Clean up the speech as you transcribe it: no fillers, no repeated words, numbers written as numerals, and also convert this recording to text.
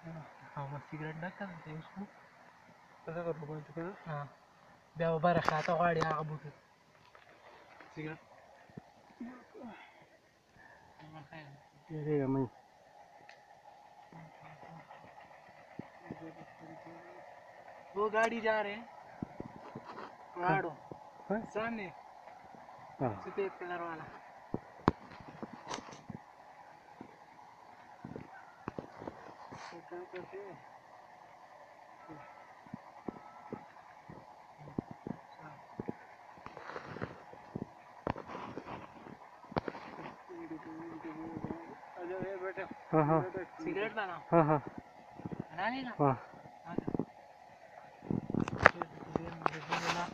हाँ बस सिगरेट ना करते उसको ऐसा करो बंद करो हाँ बेव बार खाता गाड़ी आगे बुत सिगरेट ये मैं वो गाड़ी जा रहे हैं गाड़ो सामने सफेद कलर वाला क्या करते हैं हाँ हाँ सिगरेट बनाओ हाँ हाँ बना लेना हाँ